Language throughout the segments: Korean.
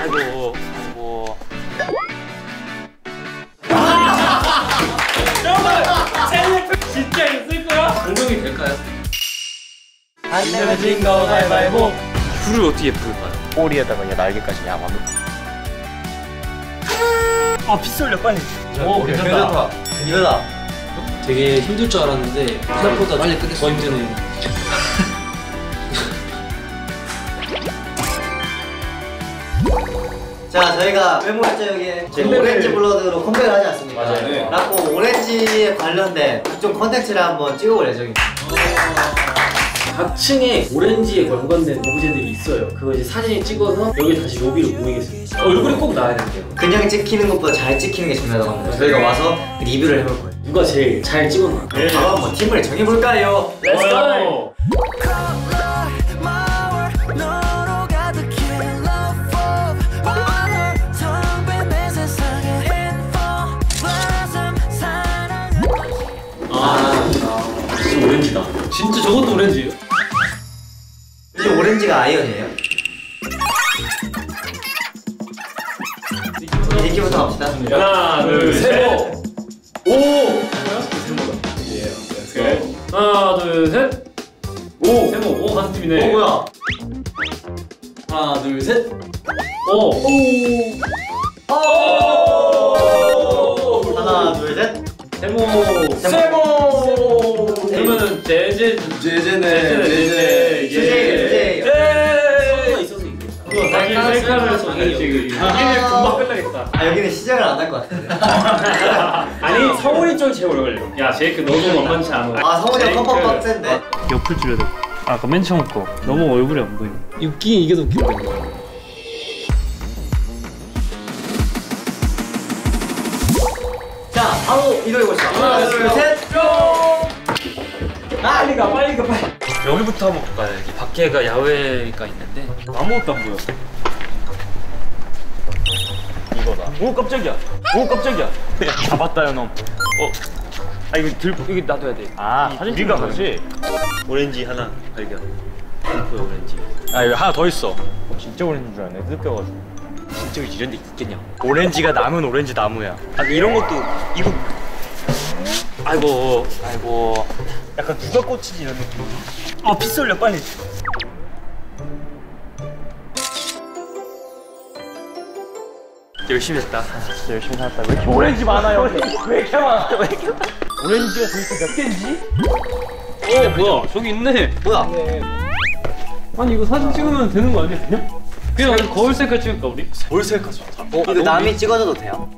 아이고. 진짜 있을 거야? 공명이 될까요? 안 내면 진거 가위바위보. 귤을 어떻게 예쁠까요? 꼬리에다가 그냥 날개까지 야마무. 아 빗솔려 빨리. 오 괜찮다. 이거다. 되게 힘들 줄 알았는데 생각보다 빨리 끝냈어. 더 힘드네. 자, 저희가 외모했죠 여기에 오렌지 블러드로 컴백을 하지 않습니까? 맞아요. 네. 그래갖고 오렌지에 관련된 각종 컨텐츠를 한번 찍어볼 예정입니다. 각 층에 오렌지에 관련된 오브제들이 있어요. 그거 이제 사진을 찍어서 여기 다시 로비로 모이겠습니다. 얼굴이 꼭 나와야 될게요. 그냥 찍히는 것보다 잘 찍히는 게 중요하다고 합니다. 저희가 와서 리뷰를 해볼 거예요. 누가 제일 잘 찍었나? 바로 한번 팀을 정해볼까요? Let's go! 진짜 오렌지다. 진짜 저것도 오렌지예요? 이제 오렌지가 아이언이에요? 이기부터 갑시다. 하나, 둘, 셋! 오! 하나, 둘, 셋! 오! 세모! 오, 같은 팀이네. 뭐야? 하나, 둘, 셋! 오! 하나, 둘, 셋! 세모! 세모! 그러면은 제제네. 주제. 서가 있어서 이겼다. 그거 사실 셀카를 해서 이게 금방 끝나겠다. 아, 여기는 시작을 안 할 것 같은데. 아니 성훈이 쪽이 제일 오래 걸려. 야 제이크 너도 만만치 않아. 아, 성훈이 형 컵밥 빡센데? 옆을 줄여야 돼. 아까 맨 처음 거 너무 얼굴이 안 보이네. 웃기긴 이게 더 웃긴다. 자, 바로 이동해보시죠. 하나, 둘, 셋! 빨리 가. 여기부터 한번 볼까요? 여기 밖에가 야외가 있는데 아무것도 안 보여. 이거다. 오 깜짝이야. 잡았다요 놈. 아 이거 들고 이거 놔둬야 돼. 아 사진 찍는 거지? 오렌지 하나 발견. 그 오렌지. 아 여기 하나 더 있어. 진짜 오렌지인 줄 알았네. 느껴가지고. 진짜 이런 데 있겠냐? 오렌지가 남은 오렌지 나무야. 아 이런 것도 이거. 아이고. 약간 누가 꽂히지 이런 느낌. 아 빗솔려 빨리. 열심히 했다. 진짜 열심히 살았다. 왜 이렇게 오렌지 많아요? 왜 이렇게 많아? 오렌지가 도대체 몇 개인지? 뭐야 저기 있네. 뭐야? 아니 이거 사진 찍으면 되는 거 아니야 그냥? 그냥 거울 색깔 찍을까 우리? 뭘 생각하 좋다. 이거 남이 찍어줘도 돼요?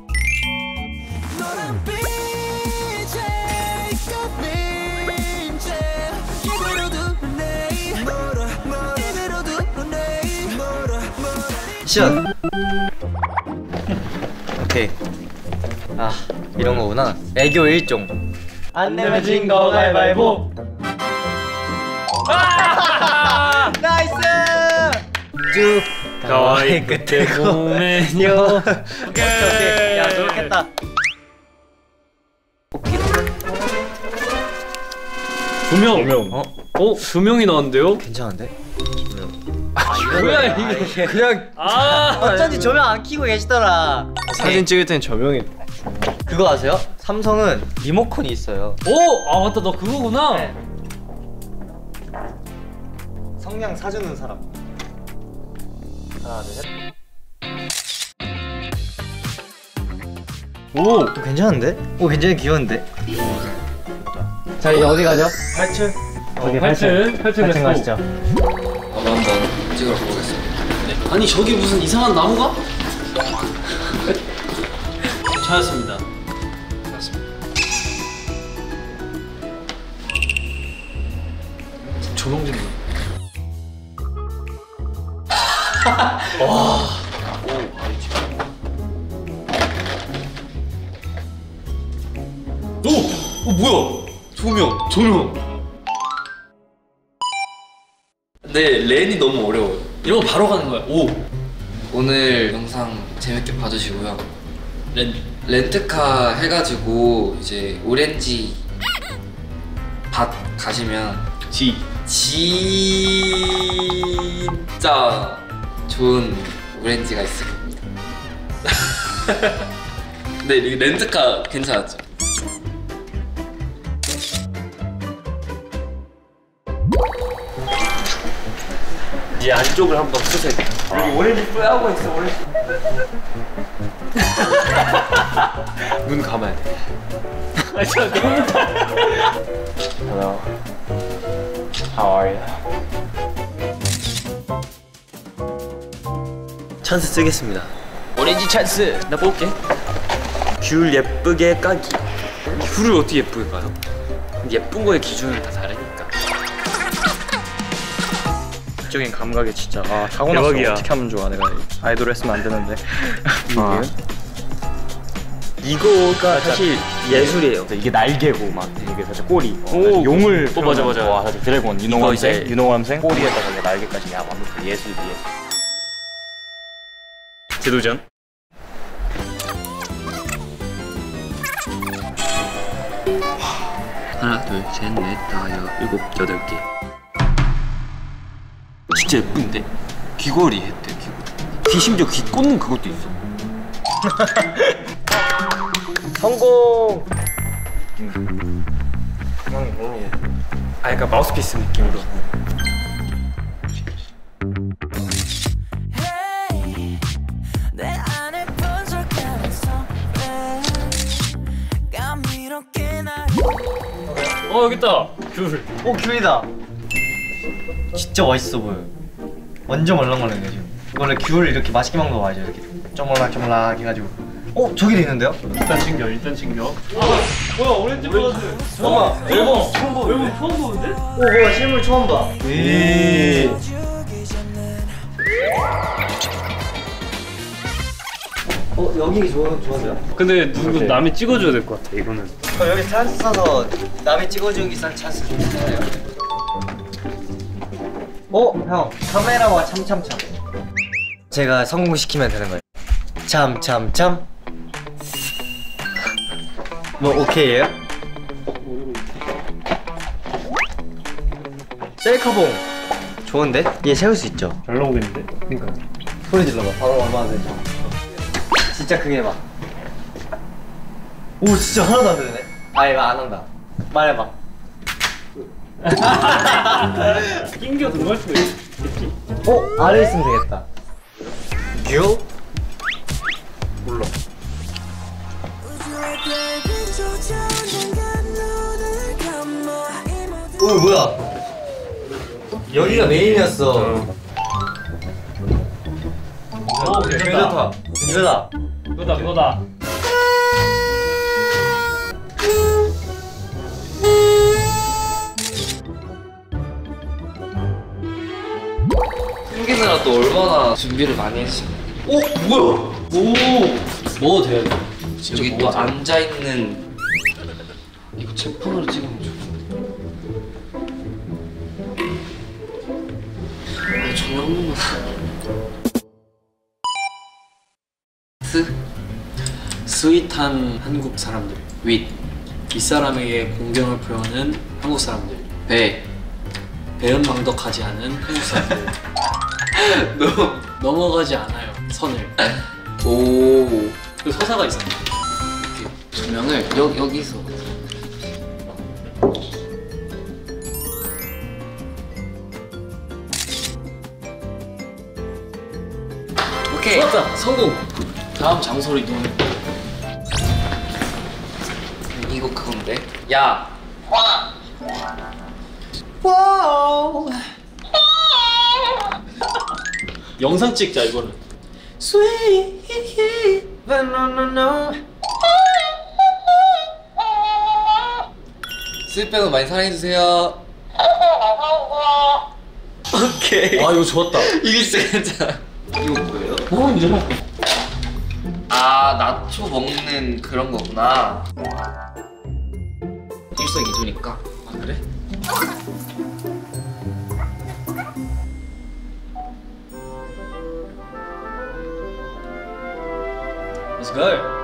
시연. 오케이. 아, 이런 거구나. 애교 1종. 안 내면 진거 가위바위보. 나이스! 쭉 가와이 끝에 고메뇨. 오케이. 야, 좋겠다. 두 명. 두 명이 나왔는데요? 괜찮은데? 뭐야 이게? 그냥 어쩐지 조명 안 켜고 계시더라. 사진 찍을 땐 조명이. 그거 아세요? 삼성은 리모컨이 있어요. 오! 아 맞다 너 그거구나. 네. 성냥 사주는 사람. 하나, 둘, 셋. 오! 괜찮은데? 오, 굉장히 귀여운데? 자, 이제 어디 가죠? 8층. 오케이 8층 가시죠. 저도 한번 찍으러 가보겠습니다. 네. 아니 저기 무슨 이상한 나무가? 찾았습니다. 조명 좀. 와. 오! 뭐야? 조명. 근데 렌이 너무 어려워요. 이런 거 바로 가는 거야. 오. 오늘 영상 재밌게 봐주시고요. 렌트카 해가지고 이제 오렌지 밭 가시면 진짜 좋은 오렌지가 있을 겁니다. 근데 이 렌즈카 괜찮았죠? 이 안쪽을 한번 쓰세요. 여기 오렌지 뿌야고 있어. 오렌지. 눈 감아야 돼. 아, 저 너무. Hello. How are you? 찬스 쓰겠습니다. 오렌지 찬스. 나 뽑을게. 귤 예쁘게 까기. 귤을 어떻게 예쁘게 까요? 예쁜 거의 기준은 다 다르니까. 적인 감각이 진짜 타고났어. 대박이야. 어떻게 하면 좋아. 내가 아이돌 했으면 안 되는데. 이거가 사실 예술이에요. 이게 날개고 막 이게 살짝 꼬리. 오, 용을 오, 맞아, 맞아. 와, 사실 드래곤 이제- 유농함생 꼬리에다가 이게 날개까지 야 완벽해. 예술. 재도전. 하나, 둘, 셋, 넷, 다, 일곱, 여덟 개. 진짜 예쁜데? 귀걸이 했대, 귀걸이. 심지어 귀 꽂는 그것도 있어. 성공! 아, 약간 마우스피스 느낌으로. 여기 있다. 귤. 오 귤이다. 진짜 맛있어 보여. 완전 말랑말랑해 지금. 원래 귤 이렇게 맛있게 먹는 거 알죠? 이렇게 쪼물락쪼물락 해가지고. 저기도 있는데요? 일단 챙겨. 뭐야, 오렌지 플러스. 잠깐만. 앨범 처음 보는데? 뭐야 실물 처음 봐. 여기 좋은데요? 근데 누구 남이 찍어줘야 될 것 같아, 이거는. 그럼 여기 찬스 써서 남이 찍어주기 싼 찬스 주세요. 형 카메라와 참참참. 제가 성공시키면 되는 거예요. 참참참. 뭐 오케이예요? 셀카봉 좋은데? 얘 세울 수 있죠? 잘 나오겠는데? 그러니까 소리 질러봐. 바로 얼마나 되죠? 진짜 크게 해봐. 오 진짜 하나도 안 되네. 이거 안 한다. 말해봐. 낑겨 들어갈 수도 있겠지. 아래 있으면 되겠다. 귤? 몰라. 뭐야? 여기가 메인이었어. 괜찮다. 이거다. 이거다. 숨기느라 또 얼마나 준비를 많이 했지. 뭐야? 먹어도 돼요? 저기 또 앉아있는 이거 제품으로 찍으면 좋겠는데. 저녁 한 번만. 스윗한 한국 사람들. 윗사람에게 공경을 표하는 한국 사람들. 배은망덕하지 않은 한국 사람들. 넘어가지 않아요 선을. 오. 그 서사가 있어. 이렇게 조명을 여기서. 오케이. 좋았다. 성공. 다음 장소로 이동해. 이거 그건데. 야. 영상 찍자 이거는. 스윗백은 많이 사랑해주세요. 오케이. 이거 좋았다. 이게 진짜 괜찮아. 이거 뭐예요? 뭐야? 나초 먹는 그런 거구나. 일석이조니까. 그래? Let's go.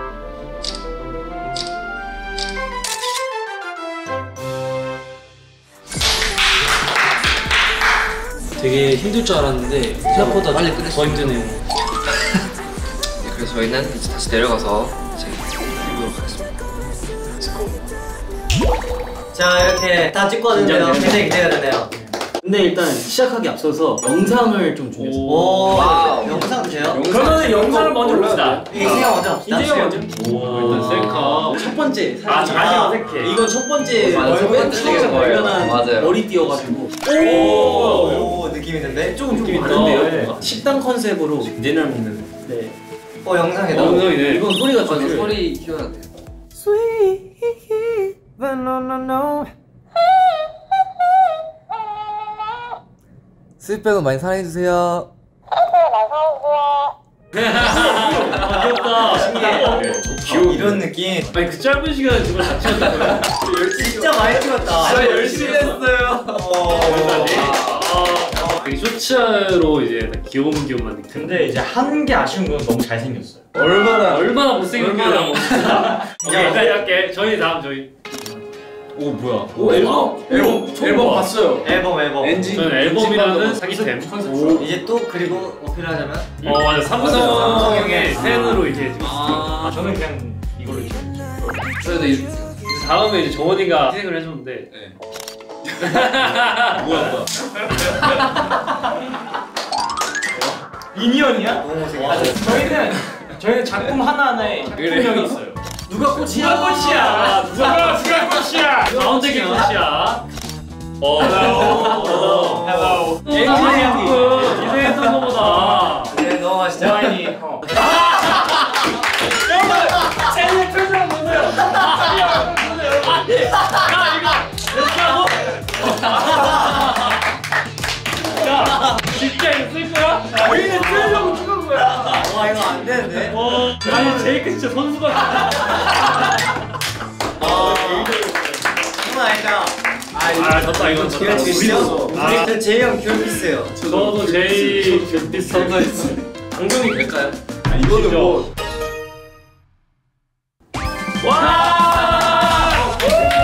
되게 힘들 줄 알았는데 생각보다 빨리 끝냈어. 더 힘드네요. 그래서 저희는 이제 다시 내려가서 이제 해보도록 하겠습니다. 자 이렇게 다 찍고 왔는데요. 굉장히 기대가 되네요. 근데 일단 시작하기 앞서서 영상을 좀 준비했어요. 오 와우. 영상 돼요? 그러면 영상을 먼저 봅시다. 인생아 먼저 합시다. 인생이 먼저. 일단 셀카. 첫 번째 사진. 아직 어색해. 이건 첫 번째 맞아, 첫 번째 처음 찍은 거예요. 발견한 맞아요. 머리 띄어가지고 오 느낌 있는데? 조금 느낌이 네. 다른데요. 식당 컨셉으로 디너를 먹는. 네. 영상이다. 영상이네. 이건 소리가 좀 저는 소리 키워야 돼요. 스윗백은 많이 사랑해주세요. 귀엽다. 신기해. 이런 느낌. 아니 그 짧은 시간에 저걸 다 찍었다는 거야? 진짜 많이 찍었다. 진짜 열심히 했어요. 되게 쇼츠로 이제 귀여운 느낌. 근데 이제 한 게 아쉬운 건 너무 잘생겼어요. 얼마나 못생겼냐고. 오케이 일단 할게. 저희 다음 저희. 오 뭐야? 오 앨범? 앨범 봤어요. 앨범. 저는 앨범이라는 사기템. 이제 또 그리고 어필하자면 맞아 삼성의 아. 팬으로 이제 찍었어요. 저는 그냥 이걸로 찍었어요. 저희도 이렇게 다음에 이제 정원이가 희생을 해줬는데. 뭐야? 미니언이야? 너무 못생겼어. 저희는 작품 하나하나에 작품명이 있어요. 누가 꽃이야? 누가 꽃이야? 가운데 게 꽃이야. 엔진이 형님 기대했던 거보다. 네 넘어가시죠. 와인이 생일 표정 보세요. 야, 진짜 이거 쓸 거야? 우리는 쓰려고 찍은 거야. 와 이거 안 되는데. 아니 제이크 진짜 선수 같아. 이건 아니다. 졌다 이건 졌다. 주시죠. 저 제이 형 귤피스예요. 저도 제이 비슷한 거 있어. 강동이 될까요? 이거는 뭐. 와!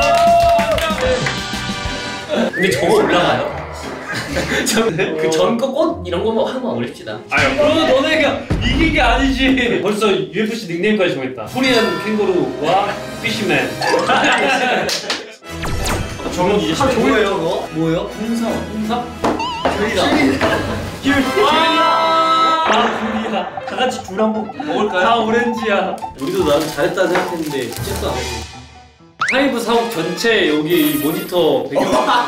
근데 저거 올라가요? 그전 거 꽃 이런 거뭐 한번 올립시다. 아유, 그러면 너네가 이긴 게 아니지. 벌써 UFC 닉네임까지 정했다. 코리안 캥거루와 피쉬맨. 저건 이제 뭐예요 그거? 뭐예요? 홍삼? 귤이다. 귤이야. 다 같이 귤 한번 먹을까요? 다 오렌지야. 우리도 나름 잘했다 생각했는데 진짜 안 했어. 하이브 사옥 전체 여기 모니터 배경.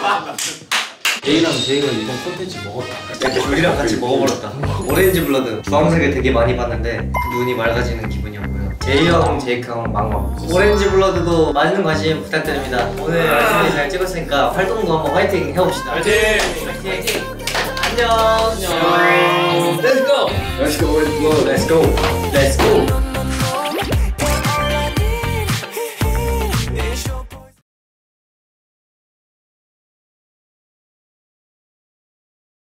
A랑 J가 이번 콘텐츠 먹었다. 귤이랑 같이 먹어버렸다. 오렌지 블러드 주황색을 되게 많이 봤는데 눈이 맑아지는 기분이었고요. 제이 형, 제이크 형 망망. 오렌지 블러드도 많은 관심 부탁드립니다. 오늘 열심히 잘 찍었으니까 활동도 한번 화이팅 해봅시다. 파이팅! 화이팅! 안녕. Let's go. Let's go. Let's go. Let's go.